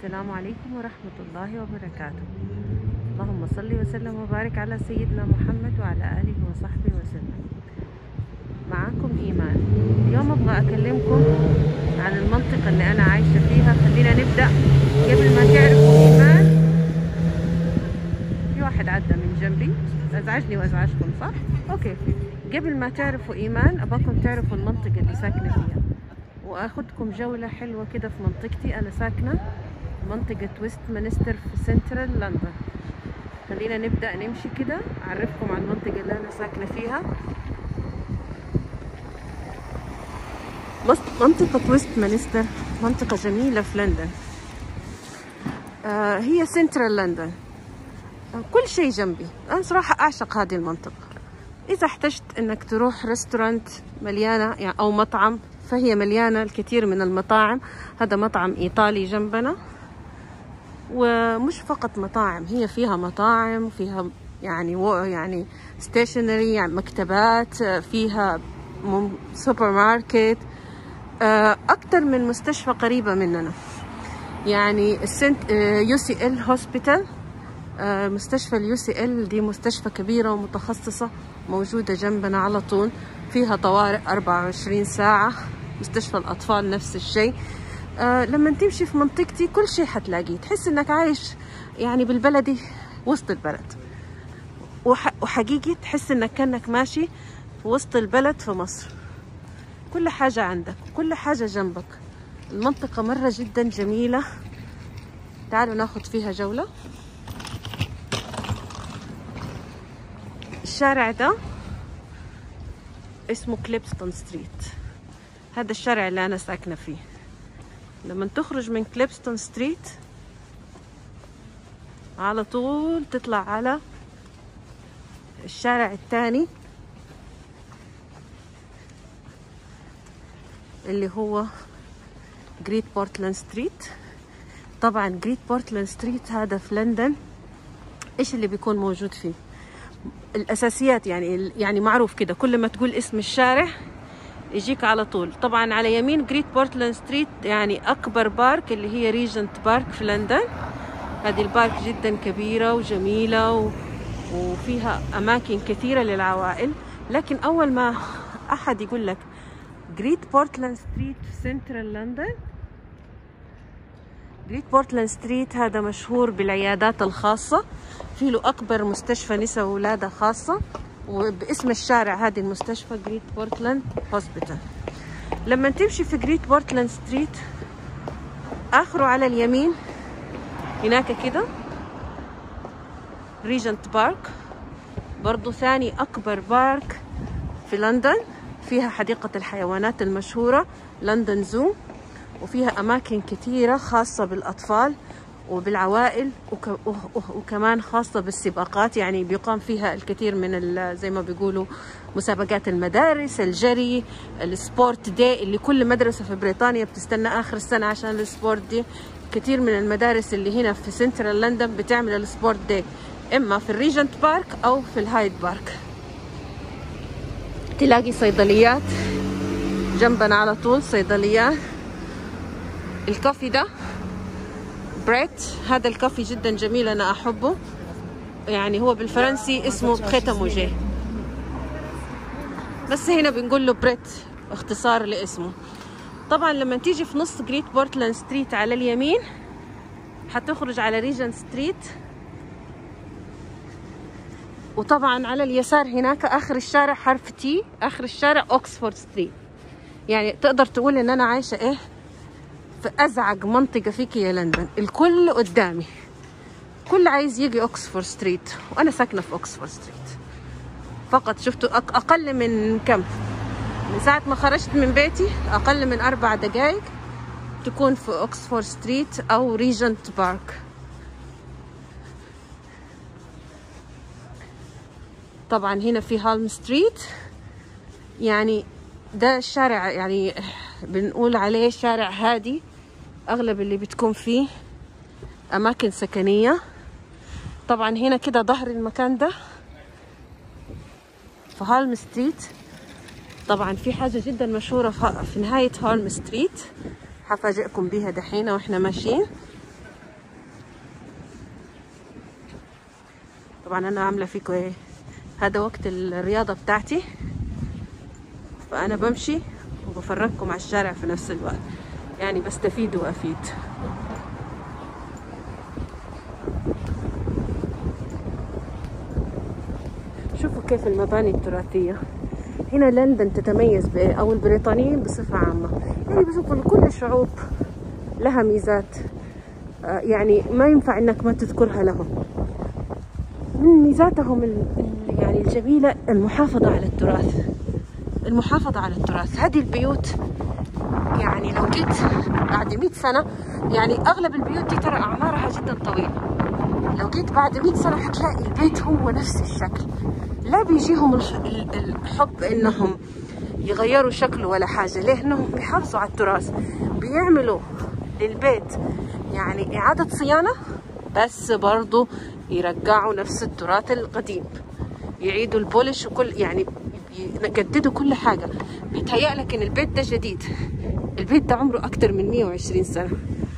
السلام عليكم ورحمة الله وبركاته. اللهم صل وسلم وبارك على سيدنا محمد وعلى آله وصحبه وسلم. معاكم إيمان. اليوم أبغى أكلمكم عن المنطقة اللي أنا عايشة فيها. خلينا نبدأ. قبل ما تعرفوا إيمان، في واحد عدى من جنبي أزعجني وأزعجكم، صح؟ أوكي. قبل ما تعرفوا إيمان أبغاكم تعرفوا المنطقة اللي ساكنة فيها، وأخذكم جولة حلوة كده في منطقتي. أنا ساكنة منطقة ويستمنستر في سنترال لندن. خلينا نبدأ نمشي كده أعرفكم عن المنطقة اللي أنا ساكنة فيها. منطقة ويستمنستر منطقة جميلة في لندن. هي سنترال لندن، كل شيء جنبي. أنا صراحة أعشق هذه المنطقة. إذا احتجت إنك تروح ريستورانت مليانة يعني أو مطعم، فهي مليانة الكثير من المطاعم. هذا مطعم إيطالي جنبنا، ومش فقط مطاعم، هي فيها مطاعم، فيها يعني ستيشنري، يعني مكتبات، فيها سوبر ماركت، أكتر من مستشفى قريبة مننا. يعني UCL هوسبيتال، مستشفى UCL دي مستشفى كبيرة ومتخصصة موجودة جنبنا على طول. فيها طوارئ 24 ساعة. مستشفى الأطفال نفس الشيء. لما تمشي في منطقتي كل شيء حتلاقيه، تحس انك عايش يعني بالبلدي وسط البلد، وحقيقي تحس انك كأنك ماشي في وسط البلد في مصر. كل حاجة عندك، كل حاجة جنبك. المنطقة مرة جدا جميلة. تعالوا ناخد فيها جولة. الشارع ده اسمه كليبستون ستريت. هذا الشارع اللي أنا ساكنة فيه. لما تخرج من كليبستون ستريت على طول تطلع على الشارع الثاني اللي هو جريت بورتلاند ستريت. طبعا جريت بورتلاند ستريت هذا في لندن ايش اللي بيكون موجود فيه؟ الاساسيات، يعني معروف كده، كل ما تقول اسم الشارع يجيك على طول. طبعا على يمين جريت بورتلاند ستريت يعني اكبر بارك اللي هي ريجنت بارك في لندن. هذه البارك جدا كبيرة وجميلة وفيها اماكن كثيرة للعوائل. لكن اول ما احد يقول لك جريت بورتلاند ستريت في سنترال لندن، جريت بورتلاند ستريت هذا مشهور بالعيادات الخاصة. في له أكبر مستشفى نساء وولادة خاصة، وباسم الشارع هذه المستشفى جريت بورتلاند هوسبيتال. لما تمشي في جريت بورتلاند ستريت آخره على اليمين هناك كده ريجنت بارك، برضو ثاني أكبر بارك في لندن. فيها حديقة الحيوانات المشهورة لندن زو، وفيها أماكن كثيرة خاصة بالأطفال وبالعوائل، وكمان خاصة بالسباقات. يعني بيقام فيها الكثير من زي ما بيقولوا مسابقات المدارس، الجري، السبورت دي اللي كل مدرسة في بريطانيا بتستنى آخر السنة عشان السبورت دي. كثير من المدارس اللي هنا في سنترال لندن بتعمل السبورت دي إما في الريجنت بارك أو في الهايد بارك. تلاقي صيدليات جنبنا على طول، صيدليات. الكافي ده بريت، هذا الكافي جدا جميل، أنا أحبه. يعني هو بالفرنسي اسمه ختموجي، بس هنا بنقول له بريت اختصار لاسمه. طبعا لما تيجي في نص جريت بورتلاند ستريت على اليمين حتخرج على ريجنت ستريت، وطبعا على اليسار هناك آخر الشارع حرف تي، آخر الشارع أوكسفورد ستريت. يعني تقدر تقول إن أنا عايشة إيه في أزعج منطقة فيك يا لندن. الكل قدامي، كل عايز يجي أوكسفورد ستريت، وأنا ساكنة في أوكسفورد ستريت. فقط شفتوا أقل من كم، من ساعة ما خرجت من بيتي أقل من 4 دقائق تكون في أوكسفورد ستريت أو ريجنت بارك. طبعا هنا في هالم ستريت، يعني ده الشارع يعني بنقول عليه شارع هادي. أغلب اللي بتكون فيه أماكن سكنية. طبعا هنا كده ظهر المكان ده في هالم ستريت. طبعا في حاجة جدا مشهورة في نهاية هالم ستريت، حفاجئكم بيها دحين واحنا ماشيين. طبعا انا عامله فيكم ايه، هذا وقت الرياضه بتاعتي، فانا بمشي وبفرجكم على الشارع في نفس الوقت، يعني بستفيد وافيد. شوفوا كيف المباني التراثيه هنا. لندن تتميز بايه، او البريطانيين بصفه عامه، يعني بشوف كل الشعوب لها ميزات، يعني ما ينفع انك ما تذكرها لهم. من ميزاتهم يعني الجميله المحافظه على التراث، المحافظه على التراث. هذه البيوت يعني لو جيت بعد 100 سنه، يعني اغلب البيوت دي ترى اعمارها جدا طويله، لو جيت بعد 100 سنه حتلاقي البيت هو نفس الشكل. لا بيجيهم الحب انهم يغيروا شكله ولا حاجه، ليه؟ انهم بيحافظوا على التراث، بيعملوا للبيت يعني اعاده صيانه، بس برضو يرجعوا نفس التراث القديم، يعيدوا البولش وكل، يعني يجددوا كل حاجه. بيتهيألك ان البيت ده جديد، البيت ده عمره اكتر من 120 سنه.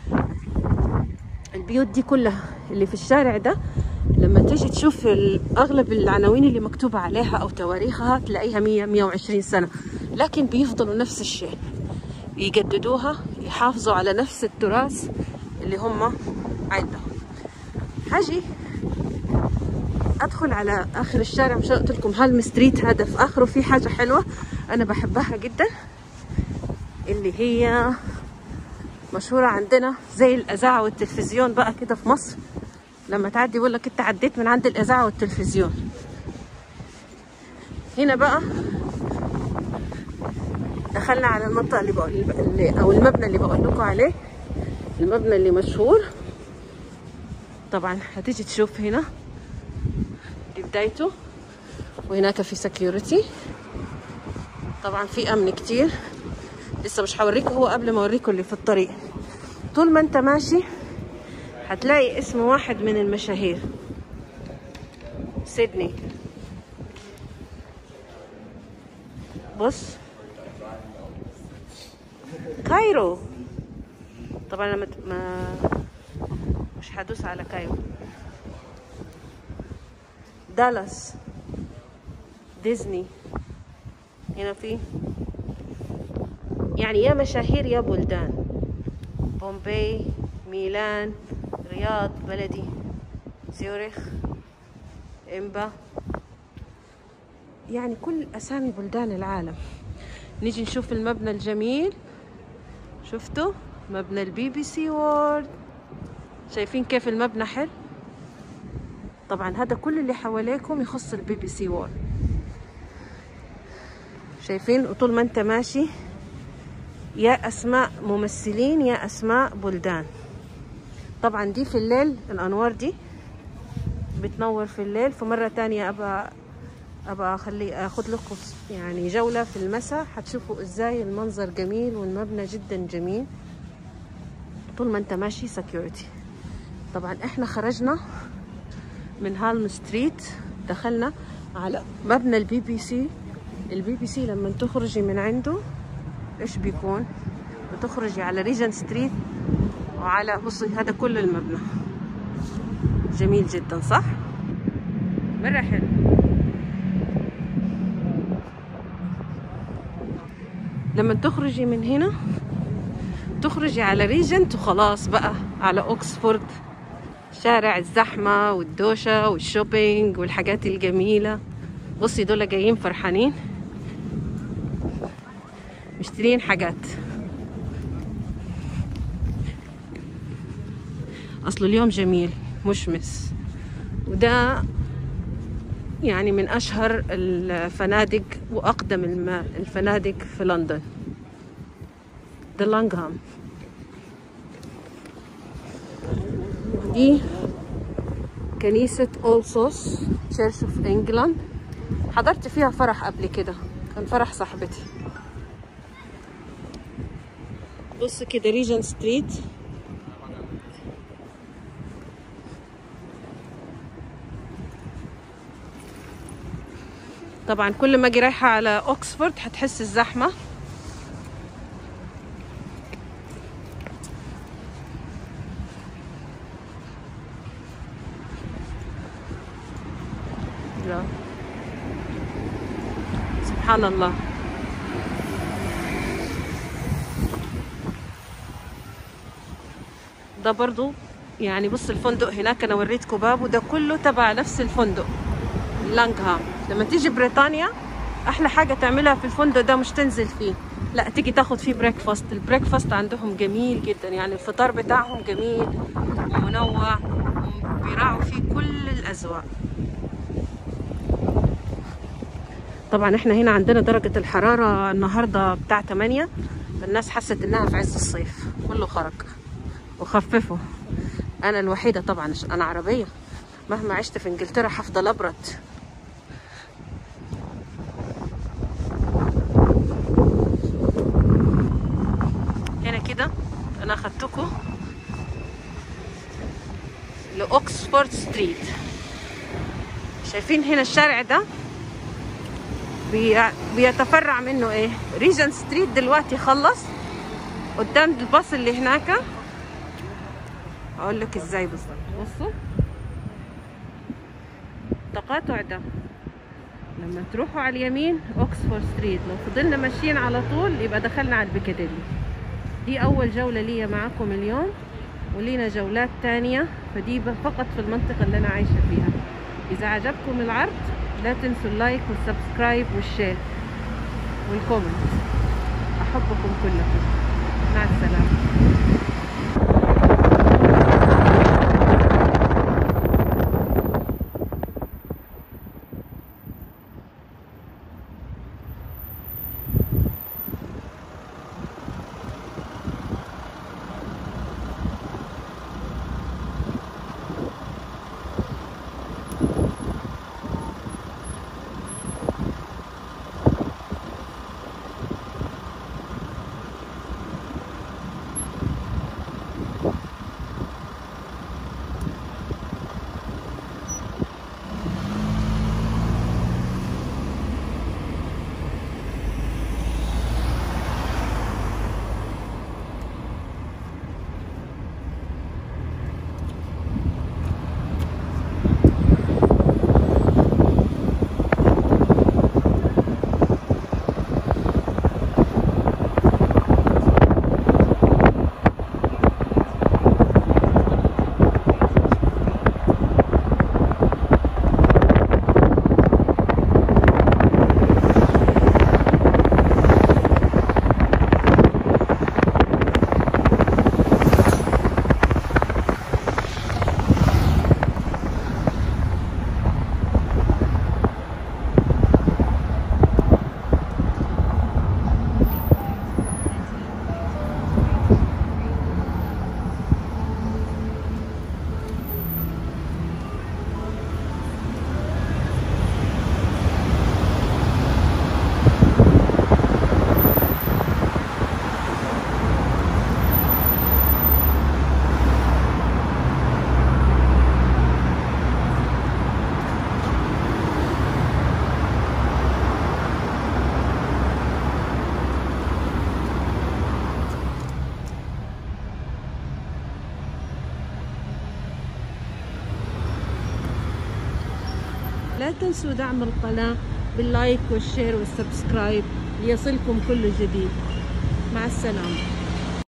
البيوت دي كلها اللي في الشارع ده لما تيجي تشوف اغلب العناوين اللي مكتوبه عليها او تواريخها تلاقيها 120 سنه، لكن بيفضلوا نفس الشيء، يجددوها، يحافظوا على نفس التراث اللي هم عندهم. هاجي ادخل على اخر الشارع، مش قلت لكم هالم ستريت هذا في اخره في حاجه حلوه انا بحبها جدا، اللي هي مشهوره عندنا زي الاذاعه والتلفزيون بقى كده في مصر، لما تعدي يقول لك انت عديت من عند الاذاعه والتلفزيون. هنا بقى دخلنا على المنطقه او المبنى اللي بقول لكم عليه، المبنى اللي مشهور. طبعا هتيجي تشوف هنا دي بدايته، وهناك في سكيورتي، طبعا في امن كتير. لسه مش هوريكم هو قبل ما اوريكم اللي في الطريق. طول ما انت ماشي هتلاقي اسم واحد من المشاهير، سيدني. بص، كايرو. طبعا انا مش هدوس على كايرو. دالاس، ديزني، هنا في يعني يا مشاهير يا بلدان. بومباي، ميلان، رياض بلدي، زيورخ، إمبا، يعني كل أسامي بلدان العالم. نيجي نشوف المبنى الجميل، شفتوا مبنى BBC وورد؟ شايفين كيف المبنى حلو؟ طبعا هذا كل اللي حواليكم يخص BBC وورد، شايفين؟ وطول ما انت ماشي يا اسماء ممثلين يا اسماء بلدان. طبعا دي في الليل الانوار دي بتنور في الليل. فمرة تانية ابقى اخد لكم يعني جولة في المساء، هتشوفوا ازاي المنظر جميل والمبنى جدا جميل. طول ما انت ماشي سكيورتي. طبعا احنا خرجنا من هالم ستريت، دخلنا على مبنى BBC. BBC لما تخرجي من عنده ايش بيكون؟ بتخرجي على ريجن ستريت، وعلى بصي هذا كل المبنى جميل جدا، صح؟ مرة حلو. لما تخرجي من هنا تخرجي على ريجنت وخلاص بقى على اوكسفورد، شارع الزحمة والدوشة والشوبينج والحاجات الجميلة. بصي دول جايين فرحانين مشترين حاجات، اصله اليوم جميل مشمس. وده يعني من اشهر الفنادق واقدم الفنادق في لندن، The Langham. دي كنيسة All Souls Church of England، حضرت فيها فرح قبل كده، كان فرح صاحبتي. بص كده ريجن ستريت، طبعا كل ما اجي رايحه على اوكسفورد هتحس الزحمه. سبحان الله. ده برضو يعني بص الفندق هناك انا وريتكم بابه، ده كله تبع نفس الفندق لانغهام. لما تيجي بريطانيا احلى حاجه تعملها في الفندق ده مش تنزل فيه، لا تيجي تاخد فيه بريكفاست. البريكفاست عندهم جميل جدا، يعني الفطار بتاعهم جميل ومنوع وبيراعوا فيه كل الاذواق. طبعا احنا هنا عندنا درجه الحراره النهارده بتاع 8، الناس حست انها في عز الصيف، كله خرج وخففوا. انا الوحيده طبعا عشان انا عربيه، مهما عشت في انجلترا هفضل ابرد. هنا كده انا اخدتكم لاوكسفورد ستريت. شايفين هنا الشارع ده بيتفرع منه ايه؟ ريجنت ستريت دلوقتي خلص. قدام الباص اللي هناك اقول لك ازاي بالظبط. بصوا التقاطع ده لما تروحوا على اليمين اوكسفورد ستريت، لو فضلنا ماشيين على طول يبقى دخلنا على البيكاديلي. دي اول جولة ليا معاكم اليوم، ولينا جولات تانية، فدي فقط في المنطقة اللي انا عايشة فيها. اذا عجبكم العرض لا تنسوا اللايك والسبسكرايب والشير والكومنت. احبكم كلكم، مع السلامة. لا تنسوا دعم القناة باللايك والشير والسبسكرايب ليصلكم كل جديد. مع السلامة.